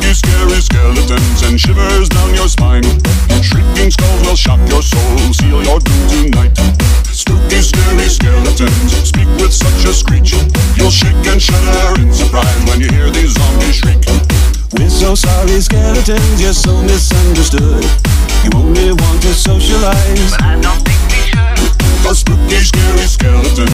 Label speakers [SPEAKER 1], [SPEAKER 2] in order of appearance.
[SPEAKER 1] Spooky, scary skeletons and shivers down your spine. Shrieking skulls will shock your soul, seal your doom tonight. Spooky, scary skeletons speak with such a screech. You'll shake and shudder in surprise when you hear these zombies shriek.
[SPEAKER 2] We're so sorry, skeletons, you're so misunderstood. You only want to socialize,
[SPEAKER 3] but I don't think we should.
[SPEAKER 1] A spooky, scary skeleton